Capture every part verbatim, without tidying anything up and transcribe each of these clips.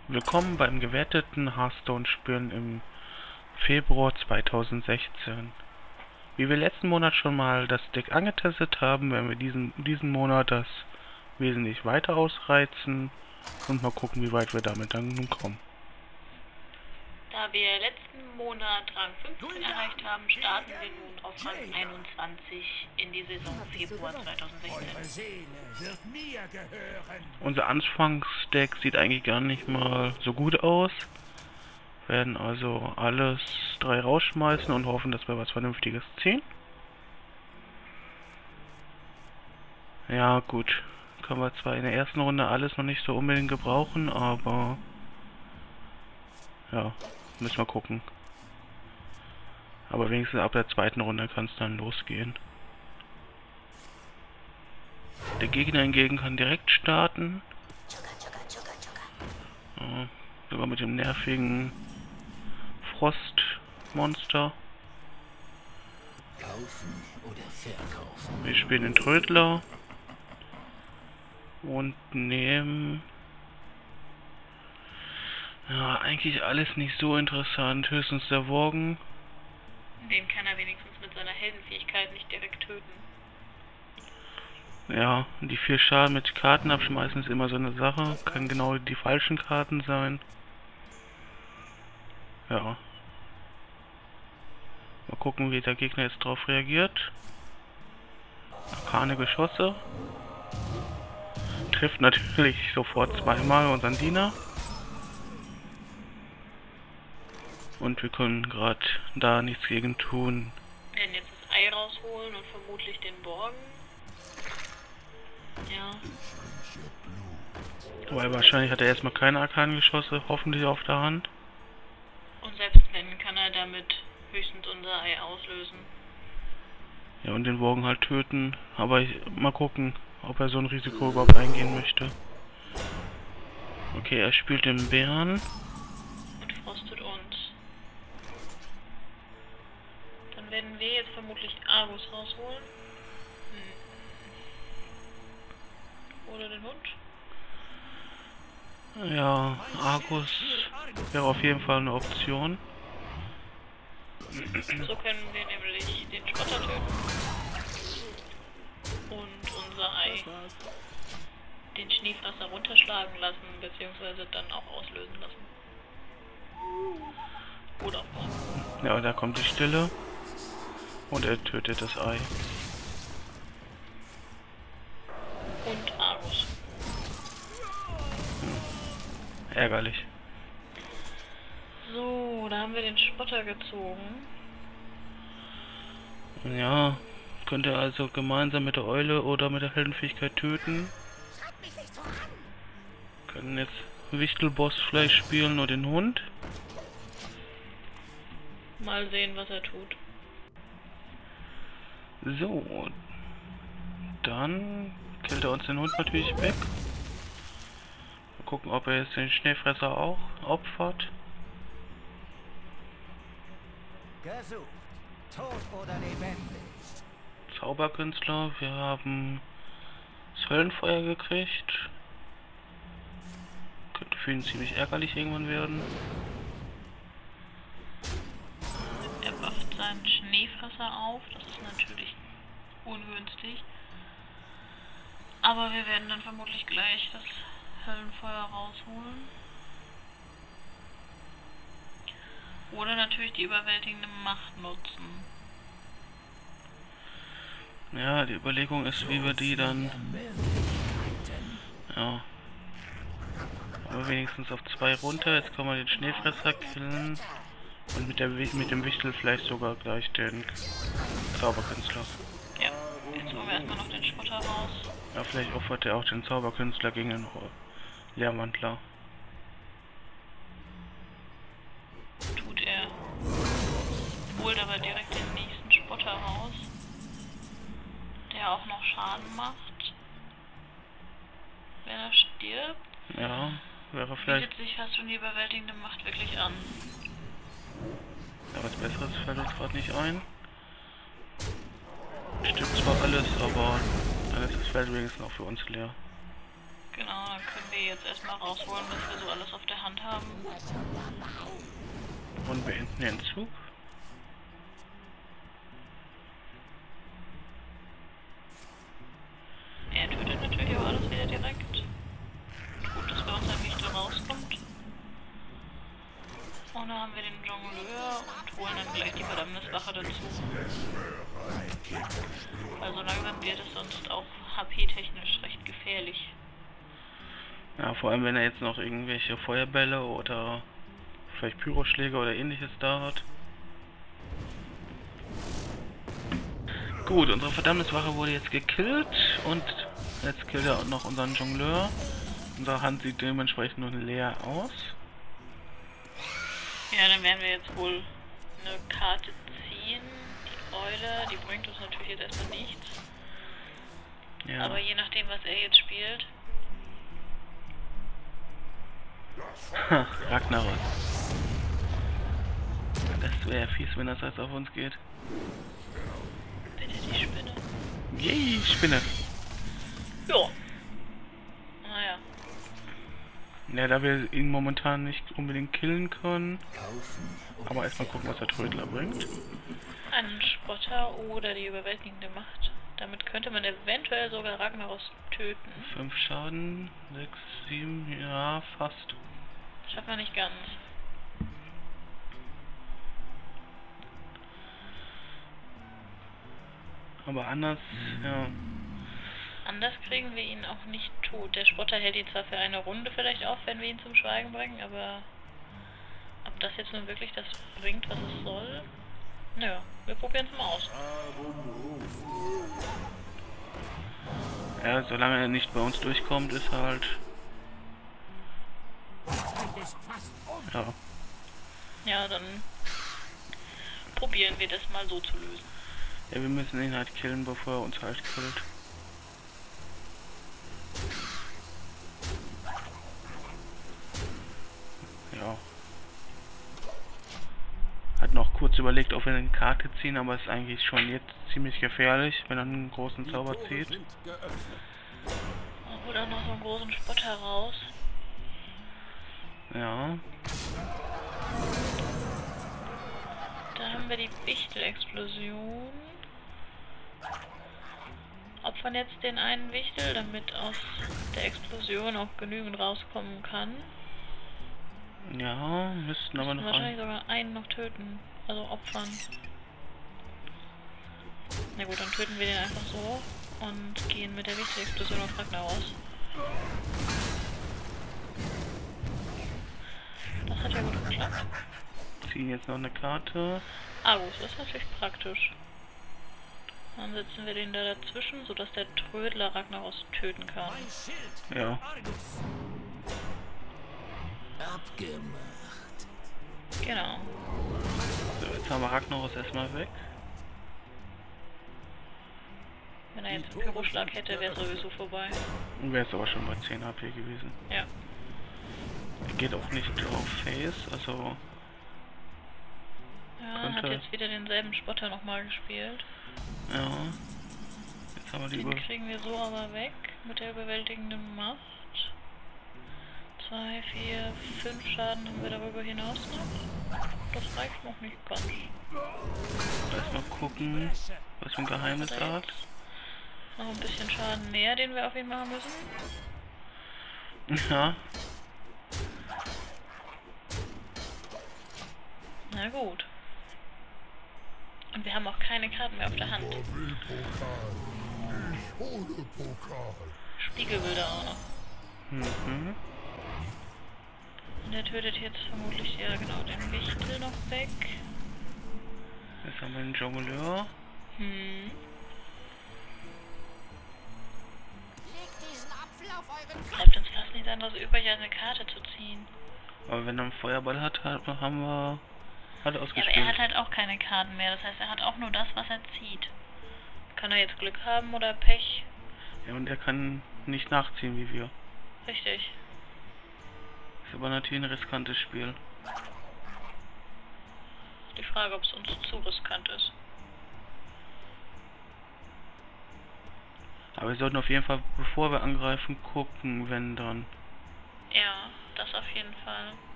Willkommen beim gewerteten Hearthstone-Spielen im Februar zweitausendsechzehn. Wie wir letzten Monat schon mal das Deck angetestet haben, werden wir diesen, diesen Monat das wesentlich weiter ausreizen und mal gucken, wie weit wir damit dann nun kommen. Da wir letzten Monat Rang fünfzehn erreicht haben, starten wir nun auf Rang einundzwanzig in die Saison Februar zweitausendsechzehn. Unser Anfangsdeck sieht eigentlich gar nicht mal so gut aus. Wir werden also alles drei rausschmeißen und hoffen, dass wir was Vernünftiges ziehen. Ja gut, können wir zwar in der ersten Runde alles noch nicht so unbedingt gebrauchen, aber ja, müssen wir gucken. Aber wenigstens ab der zweiten Runde kann es dann losgehen. Der Gegner hingegen kann direkt starten. Ja, sogar mit dem nervigen Frostmonster. Kaufen oder verkaufen. Wir spielen den Trödler. Und nehmen... Ja, eigentlich alles nicht so interessant. Höchstens der Worgen. Den kann er wenigstens mit seiner Heldenfähigkeit nicht direkt töten. Ja, die vier Schaden mit Karten abschmeißen ist immer so eine Sache. Kann genau die falschen Karten sein. Ja. Mal gucken, wie der Gegner jetzt drauf reagiert. Arkane Geschosse. Trifft natürlich sofort zweimal unseren Diener. Und wir können gerade da nichts gegen tun. Wir werden jetzt das Ei rausholen und vermutlich den Borgen. Ja. Weil wahrscheinlich hat er erstmal keine Arkangeschosse, hoffentlich auf der Hand. Und selbst wenn, kann er damit höchstens unser Ei auslösen. Ja, und den Worgen halt töten. Aber ich, mal gucken, ob er so ein Risiko überhaupt eingehen möchte. Okay, er spielt den Bären. Und frostet uns. Dann werden wir jetzt vermutlich Argus rausholen. Hm. Oder den Hund. Ja, Argus wäre auf jeden Fall eine Option. So können wir nämlich den Spotter töten. Und unser Ei, den Schneefresser runterschlagen lassen, beziehungsweise dann auch auslösen lassen. Oder auch nicht. Ja, da kommt die Stille. Und er tötet das Ei. Und Argus. Hm. Ärgerlich. So, da haben wir den Spotter gezogen. Ja, könnte er also gemeinsam mit der Eule oder mit der Heldenfähigkeit töten. Können jetzt Wichtelboss vielleicht spielen oder den Hund. Mal sehen, was er tut. So, dann killt er uns den Hund natürlich weg. Mal gucken, ob er jetzt den Schneefresser auch opfert. Gesucht. Tot oder lebendig. Zauberkünstler, wir haben das Höllenfeuer gekriegt. Könnte für ihn ziemlich ärgerlich irgendwann werden. Er bufft seinen Schneefresser auf, das ist natürlich ungünstig. Aber wir werden dann vermutlich gleich das Höllenfeuer rausholen. Oder natürlich die überwältigende Macht nutzen. Ja, die Überlegung ist, wie wir die dann... Ja. Aber wenigstens auf zwei runter. Jetzt kann man den Schneefresser killen. Und mit, der, mit dem Wichtel vielleicht sogar gleich den Zauberkünstler. Ja, jetzt holen wir erstmal noch den Spotter raus. Ja, vielleicht opfert er auch den Zauberkünstler gegen den Lehrmantler. Tut er. Holt aber direkt den nächsten Spotter raus. Der auch noch Schaden macht. Wenn er stirbt, Ja, wäre vielleicht... bietet sich fast schon die überwältigende Macht wirklich an. Ja, was Besseres fällt uns gerade nicht ein. Stimmt zwar alles, aber dann ist das Feld wenigstens auch für uns leer. Genau, dann können wir jetzt erstmal rausholen, was wir so alles auf der Hand handhaben. Und beenden den Zug. Er tötet natürlich auch alles wieder direkt. Gut, dass bei uns ein Wichtel rauskommt. Und dann haben wir den Jongleur und holen dann gleich die Verdammniswache dazu. Weil so langsam wird es sonst auch H P-technisch recht gefährlich. Ja, vor allem wenn er jetzt noch irgendwelche Feuerbälle oder vielleicht Pyroschläge oder ähnliches da hat. Gut, unsere Verdammniswache wurde jetzt gekillt und jetzt killt er auch noch unseren Jongleur. Unsere Hand sieht dementsprechend nun leer aus. Ja, dann werden wir jetzt wohl eine Karte ziehen. Die Eule, die bringt uns natürlich jetzt erstmal nichts. Ja. Aber je nachdem, was er jetzt spielt. Ha, Ragnaros. Das wäre fies, wenn das jetzt auf uns geht. Bitte die Spinne. Yay, Spinne. Ja. Naja. Ja, da wir ihn momentan nicht unbedingt killen können. Aber erstmal gucken, was der Trödler bringt. Einen Spotter oder die überwältigende Macht. Damit könnte man eventuell sogar Ragnaros töten. fünf Schaden, sechs, sieben, ja, fast. Schafft man nicht ganz. Aber anders, ja. Anders kriegen wir ihn auch nicht tot. Der Spotter hält ihn zwar für eine Runde vielleicht auf, wenn wir ihn zum Schweigen bringen, aber ob das jetzt nun wirklich das bringt, was es soll? Nö, wir probieren es mal aus. Ja, solange er nicht bei uns durchkommt, ist halt... Ja. Ja, dann probieren wir das mal so zu lösen. Ja, wir müssen ihn halt killen, bevor er uns halt killt. Ja. Hat noch kurz überlegt, ob wir eine Karte ziehen, aber ist eigentlich schon jetzt ziemlich gefährlich, wenn er einen großen Zauber zieht. Oder noch so einen großen Spotter raus. Ja. Da haben wir die Wichtel-Explosion. Opfern jetzt den einen Wichtel, damit aus der Explosion auch genügend rauskommen kann. Ja, müssten aber noch wahrscheinlich ein... sogar einen noch töten, also opfern. Na gut, dann töten wir den einfach so und gehen mit der Wichtel-Explosion auf Ragnaros. Das hat ja gut geklappt. Ziehen jetzt noch eine Karte. Ah gut, das ist natürlich praktisch. Dann setzen wir den da dazwischen, sodass der Trödler Ragnaros töten kann. Ja. Abgemacht. Genau. So, jetzt haben wir Ragnaros erstmal weg. Wenn er jetzt einen Pyroschlag hätte, wäre es sowieso vorbei. Wäre es aber schon bei zehn H P gewesen. Ja. Er geht auch nicht auf Face, also... Ja, könnte... hat jetzt wieder denselben Spotter nochmal gespielt. Ja. Jetzt haben wir die Den über... kriegen wir so aber weg mit der überwältigenden Macht. zwei, vier, fünf Schaden haben wir darüber hinaus noch. Das reicht noch nicht ganz. Erstmal gucken, was für ein Geheimnis er hat. Noch ein bisschen Schaden mehr, den wir auf ihn machen müssen. Ja. Na gut. Und wir haben auch keine Karten mehr auf der Hand. Spiegelbilder auch noch. Mhm. Und der tötet jetzt vermutlich, ja genau, den Wichtel noch weg. Jetzt haben wir den Jongleur. Hm. Bleibt uns fast nichts anderes übrig, als eine Karte zu ziehen. Aber wenn er einen Feuerball hat, haben wir... Hat er ausgespielt. Ja, aber er hat halt auch keine Karten mehr, das heißt, er hat auch nur das, was er zieht. Kann er jetzt Glück haben oder Pech? Ja, und er kann nicht nachziehen wie wir. Richtig. Ist aber natürlich ein riskantes Spiel. Die Frage, ob es uns zu riskant ist. Aber wir sollten auf jeden Fall, bevor wir angreifen, gucken, wenn dann. Ja, das auf jeden Fall.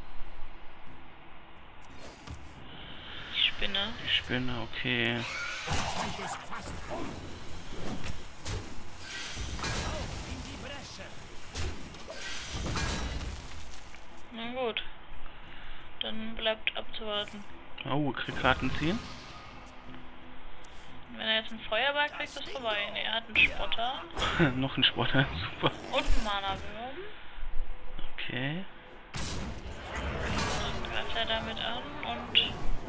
Die Spinne. Die Spinne, okay. Na gut. Dann bleibt abzuwarten. Oh, krieg Karten ziehen. Wenn er jetzt einen Feuerball kriegt, ist vorbei. Ne, er hat einen Spotter. Noch ein Spotter, super. Und einen Mana-Wurm. Okay. Dann greift er damit an und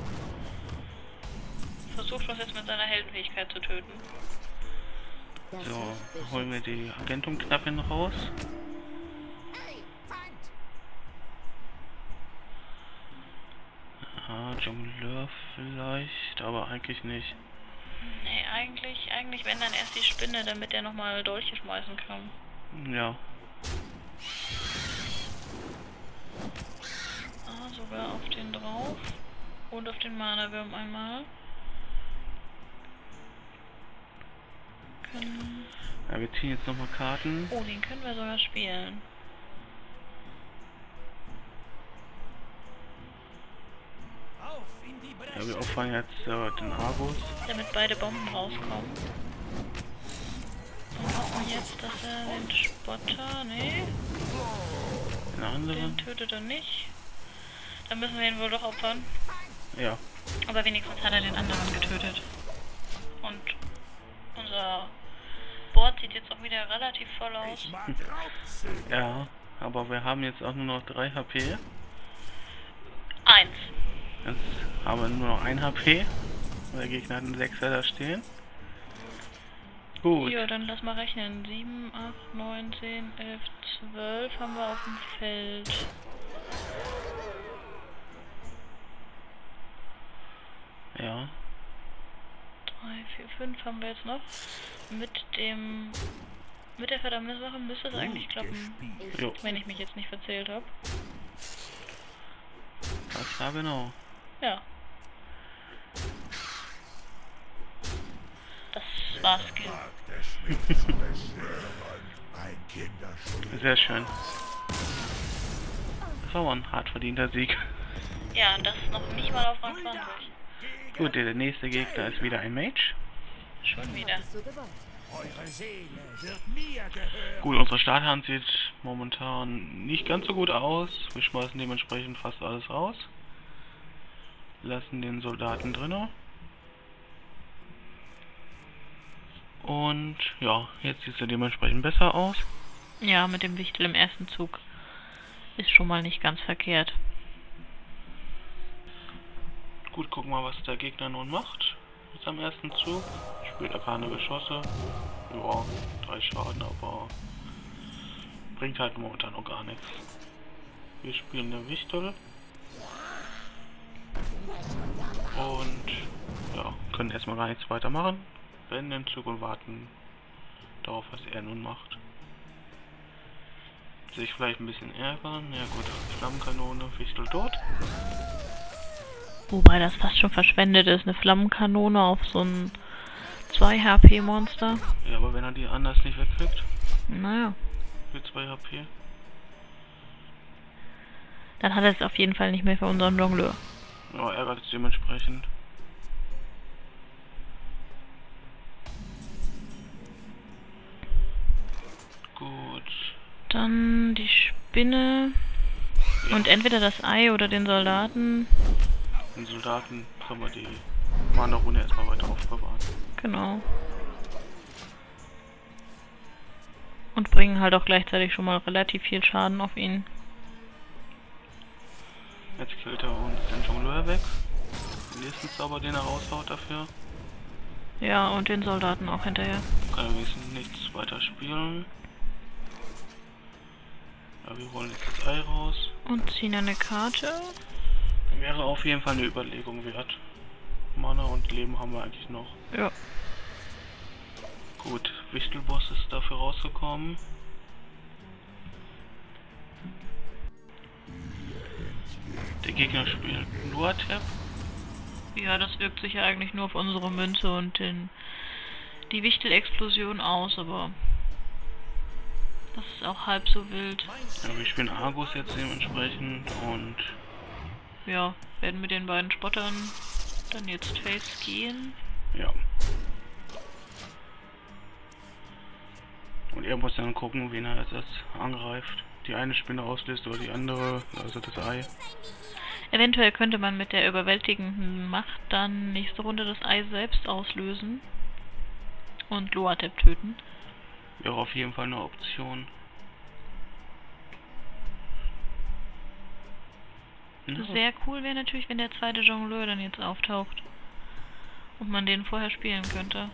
versucht uns jetzt mit seiner Heldenfähigkeit zu töten. So, holen wir die Agentum-Knappin raus. Ah, Jongleur vielleicht, aber eigentlich nicht. Nee, eigentlich, eigentlich wenn dann erst die Spinne, damit er nochmal Dolche schmeißen kann. Ja. Ah, sogar auf den drauf. Und auf den Mana-Wurm einmal. Können... Ja, wir ziehen jetzt nochmal Karten. Oh, den können wir sogar spielen. Ja, wir opfern jetzt äh, den Argus. Damit beide Bomben rauskommen. Und hoffen jetzt, dass er den Spotter... Nee, Den anderen. den tötet er nicht. Dann müssen wir ihn wohl doch opfern. Ja. Aber wenigstens hat er den anderen getötet. Und unser Board sieht jetzt auch wieder relativ voll aus. Ja, aber wir haben jetzt auch nur noch drei H P. Eins. Jetzt haben wir nur noch ein H P. Der Gegner hat einen Sechser da stehen. Gut. Ja, dann lass mal rechnen. sieben, acht, neun, zehn, elf, zwölf haben wir auf dem Feld. Ja. drei, vier, fünf haben wir jetzt noch. Mit dem... Mit der Verdammniswache müsste es eigentlich klappen. Jo. Wenn ich mich jetzt nicht verzählt habe. Das war genau. Ja. Das war's, Skill. Sehr schön. Das war aber ein hart verdienter Sieg. Ja, und das noch nicht mal auf Rang zwanzig. Gut, der nächste Gegner ist wieder ein Mage. Schon wieder. Gut, unsere Starthand sieht momentan nicht ganz so gut aus. Wir schmeißen dementsprechend fast alles raus. Lassen den Soldaten drinne. Und ja, jetzt sieht es dementsprechend besser aus. Ja, mit dem Wichtel im ersten Zug ist schon mal nicht ganz verkehrt. Gut, gucken wir mal, was der Gegner nun macht. Mit seinem ersten Zug. Spielt er keine Geschosse. Ja, drei Schaden, aber bringt halt momentan noch gar nichts. Wir spielen den Wichtel. Und ja, können erstmal gar nichts weiter machen. Beenden den Zug und warten darauf, was er nun macht. Sich vielleicht ein bisschen ärgern. Ja gut, Flammenkanone, Wichtel tot. Wobei das fast schon verschwendet ist, eine Flammenkanone auf so ein zwei H P Monster. Ja, aber wenn er die anders nicht wegkriegt. Naja. Für zwei H P. Dann hat er es auf jeden Fall nicht mehr für unseren Jongleur. Ja, ärgert es dementsprechend. Gut. Dann die Spinne. Ja. Und entweder das Ei oder den Soldaten. Den Soldaten können wir die Mana-Rune erstmal weiter aufbewahren. Genau. Und bringen halt auch gleichzeitig schon mal relativ viel Schaden auf ihn. Jetzt killt er uns den Jongleur weg. Den nächsten Zauber, den er raushaut dafür. Ja, und den Soldaten auch hinterher. Kann er wenigstens nichts weiter spielen. Ja, wir holen jetzt das Ei raus. Und ziehen eine Karte. Wäre auf jeden Fall eine Überlegung wert. Mana und Leben haben wir eigentlich noch. Ja. Gut, Wichtelboss ist dafür rausgekommen. Der Gegner spielt Luatep. Ja, das wirkt sich ja eigentlich nur auf unsere Münze und den, die Wichtelexplosion aus, aber Das ist auch halb so wild. Ja, wir spielen Argus jetzt dementsprechend und Ja, werden mit den beiden Spottern dann jetzt Face gehen. ja. Und er muss dann gucken, wen er als erstes angreift. Die eine Spinne auslöst oder die andere, also das Ei. Eventuell könnte man mit der überwältigenden Macht dann nächste Runde das Ei selbst auslösen und Loatep töten. Wäre auf jeden Fall eine Option. Ja. Sehr cool wäre natürlich, wenn der zweite Jongleur dann jetzt auftaucht und man den vorher spielen könnte.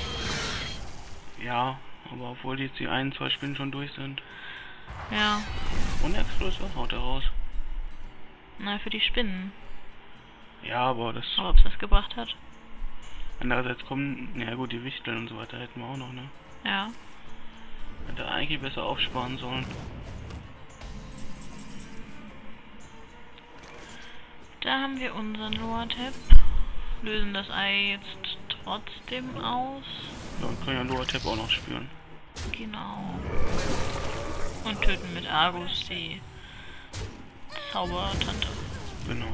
Ja, aber obwohl jetzt die ein, zwei Spinnen schon durch sind. Ja, Und Explosion haut er raus. na, für die Spinnen. Ja, aber das... Aber ob es das gebracht hat? Andererseits kommen... Ja gut, die Wichteln und so weiter hätten wir auch noch, ne? Ja. Hätte eigentlich besser aufsparen sollen. Da haben wir unseren Loatep. Lösen das Ei jetzt trotzdem aus. Ja, und können ja Loatep auch noch spüren. Genau. Und töten mit Argus die Zaubertante. Genau.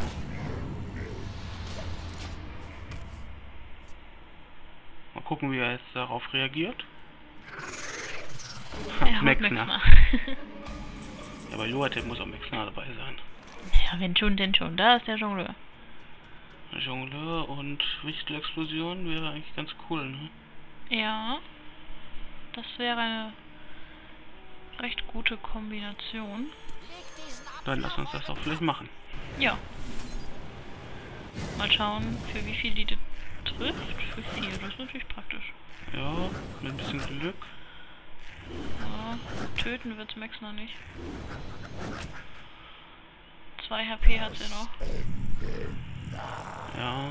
Mal gucken, wie er jetzt darauf reagiert. Er haut Mexner. Mexner. Ja, aber Loatep muss auch Mexner dabei sein. Ja, wenn schon, denn schon. Da ist der Jongleur. Jongleur und Wichtelexplosion wäre eigentlich ganz cool, ne? Ja. Das wäre eine recht gute Kombination. Dann lass uns das auch vielleicht machen. Ja. Mal schauen, für wie viel die das trifft. Für vier, das ist natürlich praktisch. Ja, mit ein bisschen Glück. Ja, töten wird's Max noch nicht. zwei H P hat sie noch. Ja.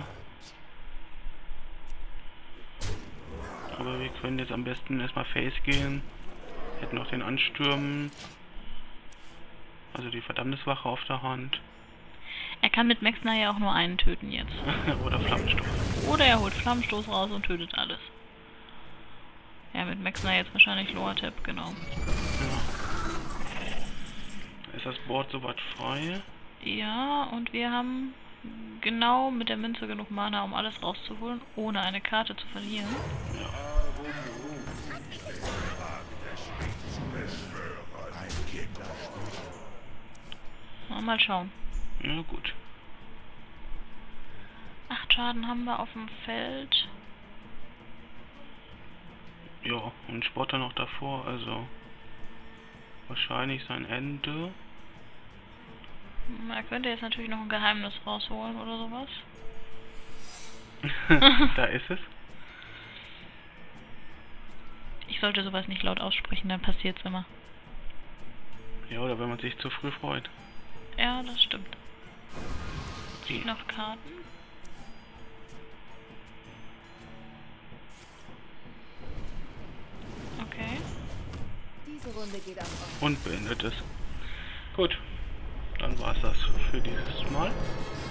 Aber wir können jetzt am besten erstmal Face gehen. Hätten noch den Anstürmen. Also die Verdammniswache auf der Hand. Er kann mit Mexner ja auch nur einen töten jetzt. Oder Flammenstoß. Oder er holt Flammenstoß raus und tötet alles. Ja, mit Mexner jetzt wahrscheinlich Loatep, genau. Ja. Ist das Board soweit frei? Ja, und wir haben genau mit der Münze genug Mana, um alles rauszuholen, ohne eine Karte zu verlieren. Ja. Na, mal schauen. Ja, gut. Acht Schaden haben wir auf dem Feld. Ja, und Spotter noch davor, also wahrscheinlich sein Ende. Er könnte jetzt natürlich noch ein Geheimnis rausholen oder sowas. Da ist es. Ich sollte sowas nicht laut aussprechen, dann passiert's immer. Ja, oder wenn man sich zu früh freut. Ja, das stimmt. Zieht noch Karten. Okay. Diese Runde geht am Und beendet es. Gut. Dann war es das für dieses Mal.